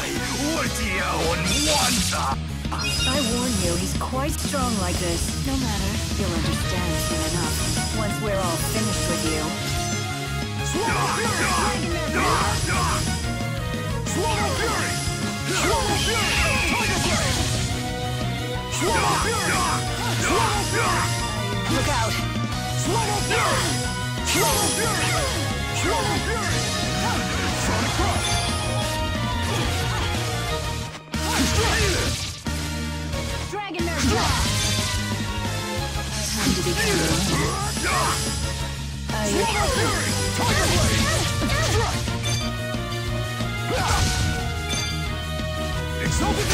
I warn you, he's quite strong like this. No matter, you'll understand soon enough. Once we're all finished with you. Swallow Fury! Swallow Fury! Tiger Blade! Swallow Fury! Swallow Fury! Look out! Swallow Fury! Swallow Fury! Swallow Fury! Sonic Crush! Dragon Nerf Blast! Time to be killing. Swallow Fury! Tiger Blade! Strike! Exalted